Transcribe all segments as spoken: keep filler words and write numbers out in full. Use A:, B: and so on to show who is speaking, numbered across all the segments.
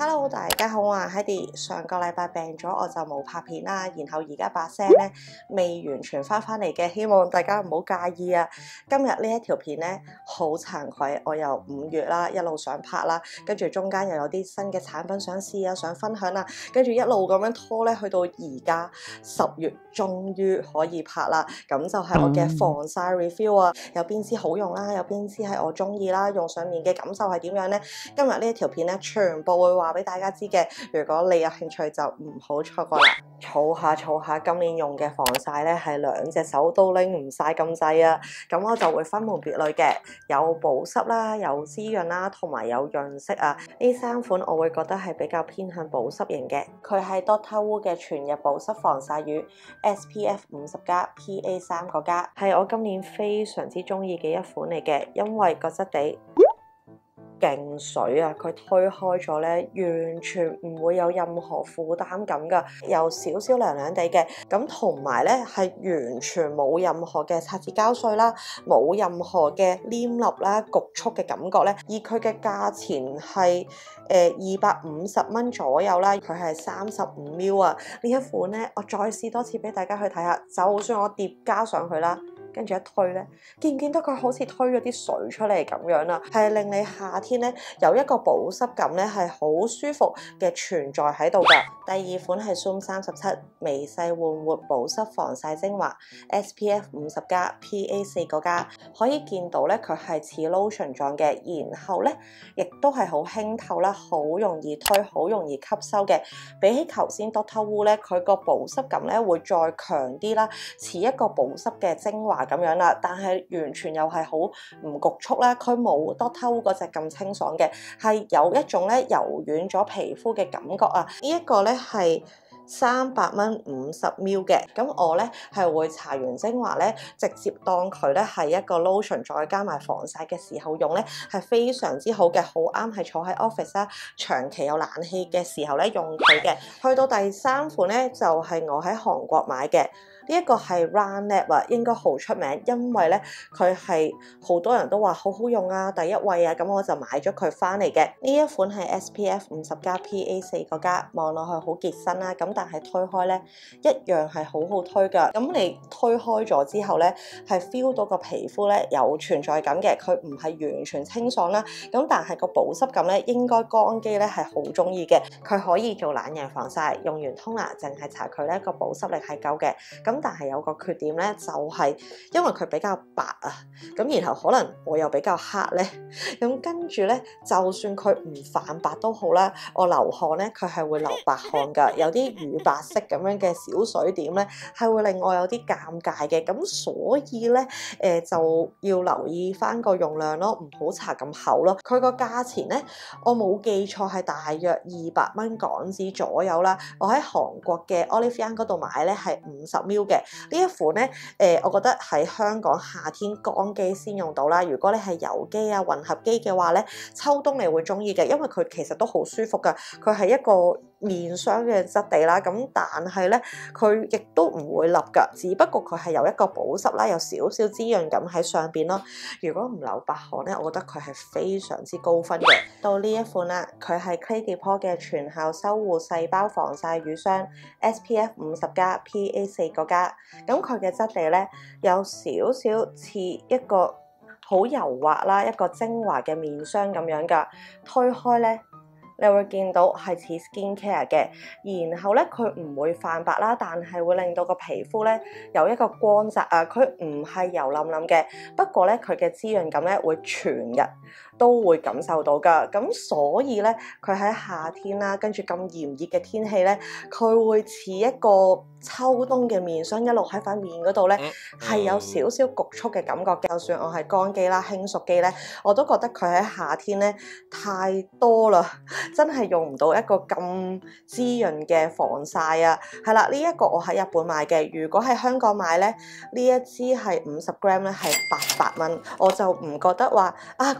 A: Hello， 大家好，我係 Heidi。上個禮拜病咗，我就冇拍片啦。然後而家把聲咧未完全翻返嚟嘅，希望大家唔好介意啊。今日呢一條片咧好慚愧，我由五月啦一路想拍啦，跟住中間又有啲新嘅產品想試啊，想分享啦，跟住一路咁樣拖咧，去到而家十月終於可以拍啦。咁就係我嘅防曬 review 啊，有邊支好用啦，有邊支係我中意啦，用上面嘅感受係點樣咧？今日呢一條片咧，全部會話俾大家知嘅。如果你有興趣就唔好錯過啦。儲下儲下，今年用嘅防曬咧係兩隻手都拎唔晒咁滯啊！咁我就會分門別類嘅，有保濕啦，有滋潤啦，同埋有潤色啊。呢三款我會覺得係比較偏向保濕型嘅。佢係 Doctor Wu 嘅全日保濕防曬乳 S P F 五十加 P A 三個加，係我今年非常之中意嘅一款嚟嘅，因為個質地勁水啊！佢推開咗咧，完全唔會有任何負擔感噶，有少少涼涼地嘅。咁同埋咧，係完全冇任何嘅擦紙膠碎啦，冇任何嘅黏粒啦、局促嘅感覺咧。而佢嘅價錢係誒二百五十蚊左右啦，佢係三十五 m l 啊。呢一款咧，我再試多次俾大家去睇下。就算我疊加上去啦，跟住一推咧，見唔見到佢好似推咗啲水出嚟咁樣啦？係令你夏天咧有一個保濕感咧，係好舒服嘅存在喺度㗎。第二款係 Zoom 三十七微細緩活保濕防曬精華 S P F 五十加 P A 四個加，可以見到咧佢係似 lotion 狀嘅，然後咧亦都係好輕透啦，好容易推，好容易吸收嘅。比起頭先 Doctor Wu 咧，佢個保濕感咧會再強啲啦，似一個保濕嘅精華咁樣啦，但係完全又係好唔局促啦，佢冇 Doctor Wu 嗰隻咁清爽嘅，係有一種咧柔軟咗皮膚嘅感覺啊！這個、呢一個咧係三百蚊五十 m l 嘅，咁我咧係會搽完精華咧，直接當佢咧係一個 lotion， 再加埋防曬嘅時候用咧，係非常之好嘅，好啱係坐喺 office 啦，長期有冷氣嘅時候咧用佢嘅。去到第三款咧就係、是、我喺韓國買嘅。呢一個係 Run Lab 啊，應該好出名，因為咧佢係好多人都話好好用啊，第一位啊，咁我就買咗佢翻嚟嘅。呢一款係 S P F 五十加 P A 四個加，望落去好結身啦，咁但係推開咧一樣係好好推㗎。咁你推開咗之後咧，係 feel 到個皮膚咧有存在感嘅，佢唔係完全清爽啦，咁但係個保濕感咧應該乾肌咧係好中意嘅。佢可以做懶人防曬，用完通拿淨係搽佢咧個保濕力係夠嘅。咁但係有個缺點咧，就係因為佢比較白啊，咁然後可能我又比較黑咧，咁跟住咧，就算佢唔泛白都好啦，我流汗咧，佢係會流白汗噶，有啲乳白色咁樣嘅小水點咧，係會令我有啲尷尬嘅，咁所以咧，誒、呃、就要留意翻個用量咯，唔好搽咁厚咯。佢個價錢咧，我冇記錯係大約二百蚊港紙左右啦。我喺韓國嘅 Olive Young 嗰度買咧係五十 m l 嘅。呢一款咧，誒、呃，我覺得喺香港夏天乾肌先用到啦。如果你係油肌啊、混合肌嘅話咧，秋冬你會中意嘅，因為佢其實都好舒服噶。佢係一個面霜嘅質地啦，咁但係咧，佢亦都唔會立噶，只不過佢係有一個保濕啦，有少少滋潤感喺上邊咯。如果唔流白汗咧，我覺得佢係非常之高分嘅。到呢一款啦，佢係 Clé de Peau 嘅全效修護細胞防曬乳霜 S P F 五十加 P A 四個加。咁佢嘅質地咧有少少似一個好柔滑啦，一個精華嘅面霜咁樣噶。推開咧，你會見到係似 skin care 嘅，然後咧佢唔會泛白啦，但係會令到個皮膚咧有一個光澤啊。佢唔係油淋淋嘅，不過咧佢嘅滋潤感咧會全日都會感受到噶。咁所以咧佢喺夏天啦，跟住咁炎熱嘅天氣咧，佢會似一個秋冬嘅面霜，一路喺塊面嗰度咧係有少少局促嘅感覺嘅。就算我係乾肌啦、輕熟肌咧，我都覺得佢喺夏天咧太多啦。真係用唔到一個咁滋潤嘅防曬啊。係啦，呢一個我喺日本買嘅，如果喺香港買咧，呢一支係五十 gram 咧係八百蚊，我就唔覺得話啊佢真係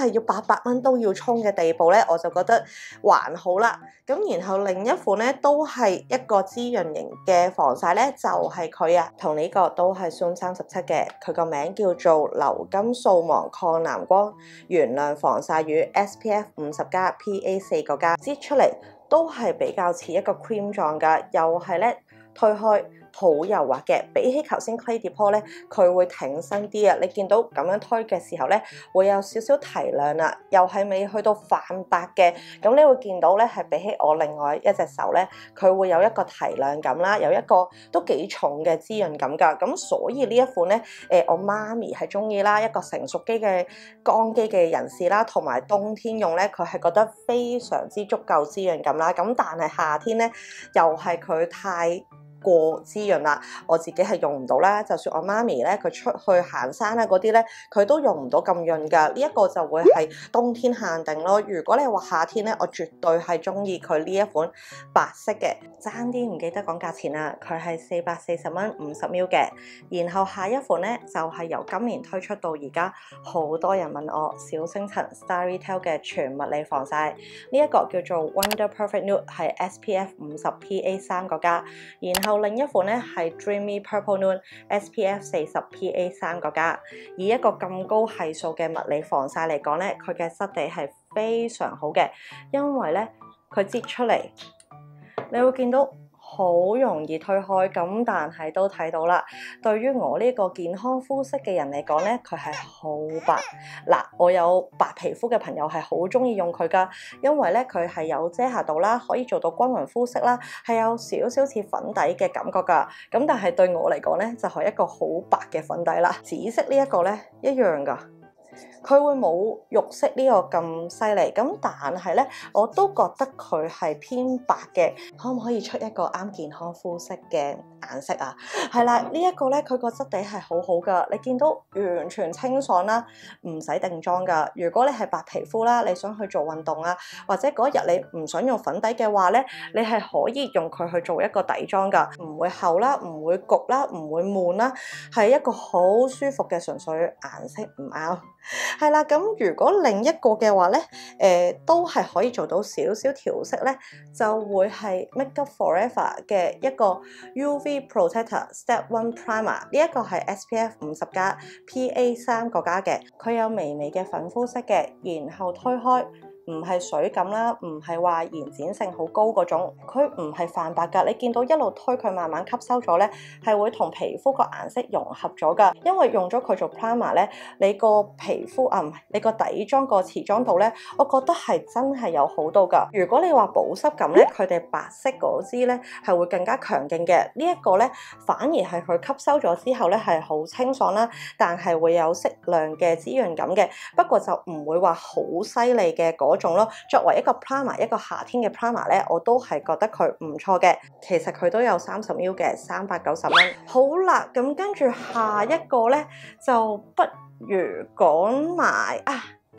A: 係要八百蚊都要衝嘅地步咧，我就覺得還好啦。咁然後另一款咧都係一個滋潤型嘅防曬咧，就係佢啊，同呢個都係 Zoom 三十七嘅，佢個名叫做流金素芒抗藍光原亮防曬乳 S P F 五十加 P A 四個加，擠出嚟都係比較似一個 cream 狀㗎，又係咧推開好柔滑嘅，比起頭先 Clé de Peau 咧，佢會挺身啲啊！你見到咁樣推嘅時候咧，會有少少提亮啦，又係未去到泛白嘅，咁你會見到咧係比起我另外一隻手咧，佢會有一個提亮感啦，有一個都幾重嘅滋潤感㗎，咁所以呢一款咧，誒我媽咪係中意啦，一個成熟肌嘅乾肌嘅人士啦，同埋冬天用咧，佢係覺得非常之足夠滋潤感啦，咁但係夏天咧，又係佢太過滋潤啦，我自己係用唔到啦。就算我媽咪咧，佢出去行山啊嗰啲咧，佢都用唔到咁潤㗎。呢、這、一個就會係冬天限定咯。如果你話夏天咧，我絕對係中意佢呢一款白色嘅。爭啲唔記得講價錢啦，佢係四百四十蚊五十 ml 嘅。然後下一款咧就係、是、由今年推出到而家，好多人問我小星塵 Starry Tale 嘅全物理防曬，呢、這、一個叫做 Wonder Perfect Nude 係 S P F 五十 P A 三個加，然後另一款咧係 Dreamy Purple Nude S P F 四十 P A 三個加，以一個咁高係數嘅物理防曬嚟講咧，佢嘅質地係非常好嘅，因為咧佢擠出嚟，你會見到好容易推開，咁但係都睇到啦。對於我呢個健康膚色嘅人嚟講咧，佢係好白。嗱，我有白皮膚嘅朋友係好中意用佢噶，因為咧佢係有遮瑕度啦，可以做到均勻膚色啦，係有少少似粉底嘅感覺噶。咁但係對我嚟講咧，就係一個好白嘅粉底啦。紫色呢一個咧一樣噶。佢會冇肉色呢個咁犀利，咁但係咧，我都覺得佢係偏白嘅，可唔可以出一個啱健康膚色嘅顏色啊？係啦，這個、呢一個咧，佢個質地係好好噶，你見到完全清爽啦，唔使定妝噶。如果你係白皮膚啦，你想去做運動啊，或者嗰日你唔想用粉底嘅話咧，你係可以用佢去做一個底妝噶，唔會厚啦，唔會焗啦，唔會悶啦，係一個好舒服嘅，純粹顏色唔啱。係啦，咁如果另一個嘅話咧，誒、呃、都係可以做到少少調色咧，就會係 Make Up Forever 嘅一個 U V Protector Step One Primer， 呢一個係 S P F 五十加 P A 三個加嘅，佢有微微嘅粉膚色嘅，然後推開。唔係水感啦，唔係話延展性好高嗰種，佢唔係泛白㗎。你見到一路推佢慢慢吸收咗咧，係會同皮膚個顏色融合咗㗎。因為用咗佢做 primer 咧，你個皮膚啊唔係你個底妝個持妝度咧，我覺得係真係有好到㗎。如果你話保濕感咧，佢哋白色嗰支咧係會更加強勁嘅。這個、呢一個咧反而係佢吸收咗之後咧係好清爽啦，但係會有適量嘅滋潤感嘅。不過就唔會話好犀利嘅嗰種咯，作為一個 primer， 一個夏天嘅 primer 咧，我都係覺得佢唔錯嘅。其實佢都有三十 ml 嘅，三百九十蚊。好啦，咁跟住下一個咧，就不如講埋啊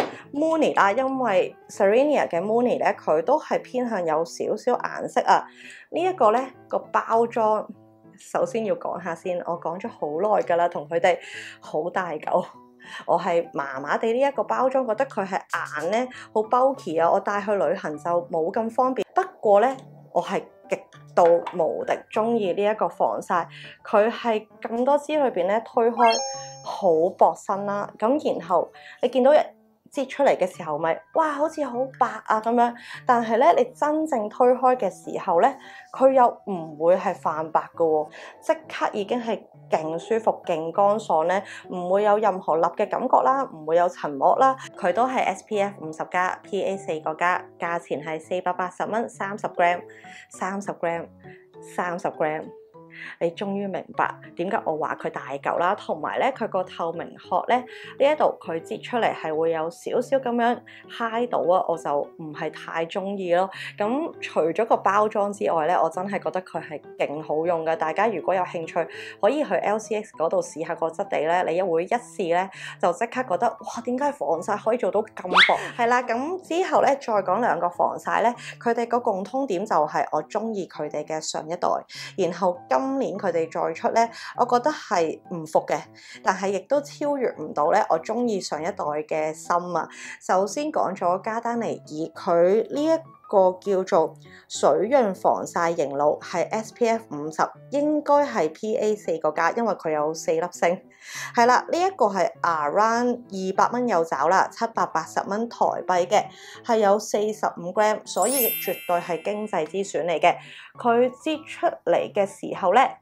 A: Muni 啦，因為 Serenia 嘅 Muni 咧，佢都係偏向有少少顏色啊。這個、呢一個咧個包裝，首先要講下先，我講咗好耐㗎啦，同佢哋好大嚿。我係麻麻地呢一個包裝，覺得佢係硬咧，好 bulky 啊！我帶去旅行就冇咁方便。不過咧，我係極度無敵中意呢一個防曬，佢係咁多支裏邊咧推開好薄身啦，咁然後你見到一擠出嚟嘅時候咪，哇，好似好白啊咁樣，但係咧你真正推開嘅時候咧，佢又唔會係泛白嘅喎，即刻已經係勁舒服、勁乾爽咧，唔會有任何立嘅感覺啦，唔會有塵膜啦，佢都係 S P F 五十加 P A 四個加，價錢係四百八十蚊，三十 gram， 三十 gram， 三十 gram。你終於明白點解我話佢大嚿啦，同埋咧佢個透明殼咧呢一度佢擠出嚟係會有少少咁樣揩到啊，我就唔係太中意咯。咁除咗個包裝之外咧，我真係覺得佢係勁好用嘅。大家如果有興趣，可以去 L C X 嗰度試下個質地咧，你一會一試咧就即刻覺得哇，點解防曬可以做到咁薄？係啦，咁之後咧再講兩個防曬咧，佢哋個共通點就係我中意佢哋嘅上一代，然後今今年佢哋再出咧，我覺得係唔服嘅，但係亦都超越唔到咧我中意上一代嘅心啊！首先講咗加丹尼爾，佢呢一個叫做水潤防曬凝露係 S P F 五十，應該係 P A 四個加，因為佢有四粒星。係啦，呢一個係 around 二百蚊有找啦，七百八十蚊台幣嘅，係有四十五 gram， 所以絕對係經濟之選嚟嘅。佢擠出嚟嘅時候咧，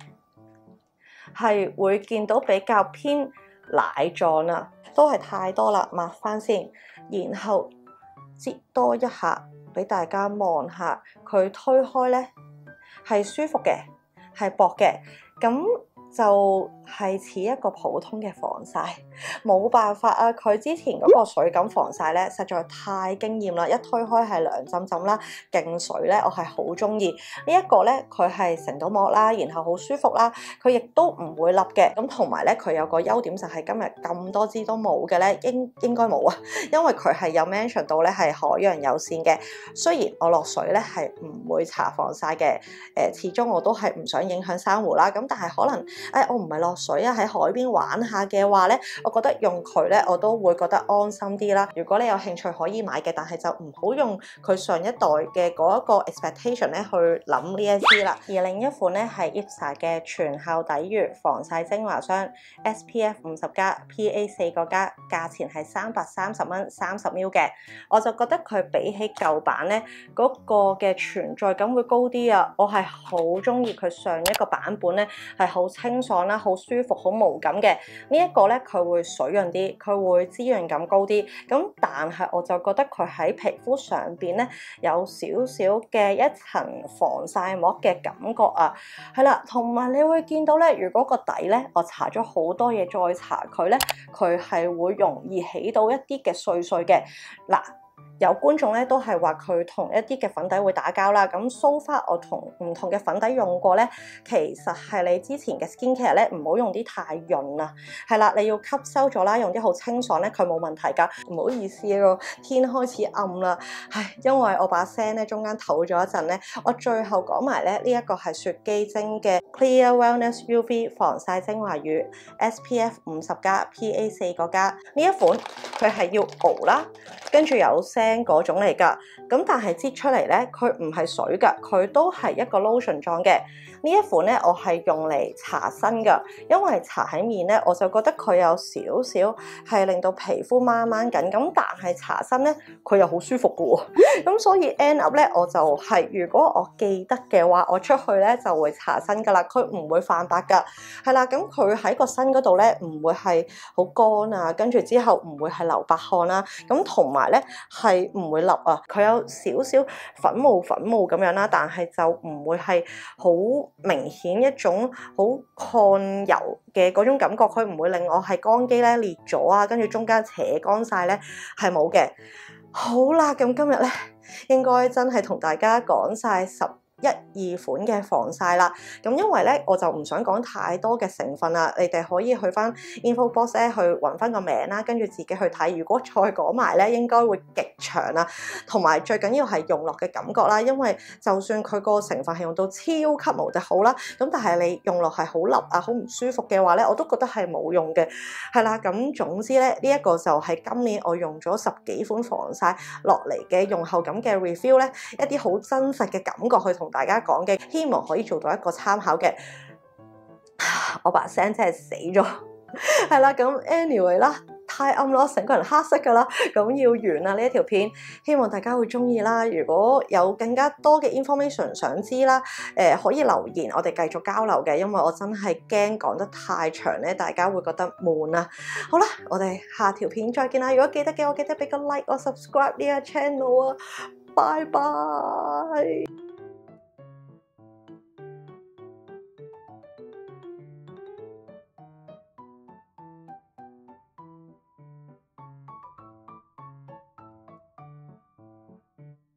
A: 係會見到比較偏奶狀啊，都係太多啦，抹翻先，然後擠多一下俾大家望下，佢推開咧係舒服嘅，係薄嘅，咁就係似一個普通嘅防曬，冇辦法啊！佢之前嗰個水感防曬咧，實在太驚豔啦！一推開係涼浸浸啦，勁水咧，我係好中意呢一個咧，佢係成到膜啦，然後好舒服啦，佢亦都唔會笠嘅。咁同埋咧，佢有個優點就係今日咁多支都冇嘅咧，應應該冇啊，因為佢係有 mention 到咧係海洋友善嘅。雖然我落水咧係唔會搽防曬嘅，誒、呃，始終我都係唔想影響珊瑚啦。咁但係可能。誒、哎，我唔係落水啊，喺海邊玩下嘅話咧，我覺得用佢咧，我都會覺得安心啲啦。如果你有興趣可以買嘅，但係就唔好用佢上一代嘅嗰一個 expectation 咧去諗呢一支啦。而另一款咧係 I P S A 嘅全效抵禦防曬精華霜 S P F 五十加 P A 四個加，價錢係三百三十蚊三十 ml 嘅，我就覺得佢比起舊版咧嗰、那個嘅存在感會高啲啊！我係好中意佢上一個版本咧，係好清爽啦，好舒服，好無感嘅。呢一個咧，佢會水潤啲，佢會滋潤感高啲。咁但係我就覺得佢喺皮膚上邊咧有少少嘅一層防曬膜嘅感覺啊。係啦，同埋你會見到咧，如果個底咧我搽咗好多嘢再搽佢咧，佢係會容易起到一啲嘅碎碎嘅嗱。有觀眾咧都係話佢同一啲嘅粉底會打交啦，咁 so far 我同唔同嘅粉底用過咧，其實係你之前嘅 skincare 咧唔好用啲太潤啊，係啦，你要吸收咗啦，用啲好清爽咧，佢冇問題㗎。唔好意思啊，天開始暗啦，唉，因為我把聲咧中間唞咗一陣咧，我最後講埋咧呢一個係雪肌精嘅 Clear Wellness U V 防曬精華乳 S P F 五十加 P A 四個加，呢一款佢係要熬啦，跟住有聲嗰種嚟㗎，咁但係擠出嚟咧，佢唔係水㗎，佢都係一個 lotion 狀嘅。呢一款咧，我係用嚟搽身㗎，因為搽喺面咧，我就覺得佢有少少係令到皮膚掹掹緊，咁但係搽身咧，佢又好舒服㗎喎。咁所以 end up 咧，我就係、是、如果我記得嘅話，我出去咧就會搽身㗎啦，佢唔會泛白㗎。係啦，咁佢喺個身嗰度咧，唔會係好乾啊，跟住之後唔會係流白汗啦，咁同埋咧係唔會立啊，佢有少少粉霧粉霧咁樣啦，但係就唔會係好明顯一種好抗油嘅嗰種感覺，佢唔會令我係乾肌咧裂咗啊，跟住中間扯乾晒咧，係冇嘅。好啦，咁今日咧應該真係同大家講晒十一二款嘅防曬啦，咁因為咧我就唔想講太多嘅成分啦，你哋可以去翻 info box 咧去揾翻個名啦，跟住自己去睇。如果再講埋咧，應該會極長啦，同埋最緊要係用落嘅感覺啦，因為就算佢個成分係用到超級無敵好啦，咁但係你用落係好笠啊，好唔舒服嘅話咧，我都覺得係冇用嘅。係啦，咁總之咧呢一個就係今年我用咗十幾款防曬落嚟嘅用後感嘅 review 咧，一啲好真實嘅感覺去同大家講嘅，希望可以做到一個參考嘅。我把聲真係死咗，係啦，咁 anyway 啦，太暗咯，成個人黑色噶啦，咁要完啦呢一條片，希望大家會中意啦。如果有更加多嘅 information 想知啦，誒、呃、可以留言，我哋繼續交流嘅，因為我真係驚講得太長咧，大家會覺得悶啊。好啦，我哋下條片再見啦。如果記得嘅，我記得俾個 like 我 subscribe 呢個 channel 啊，拜拜。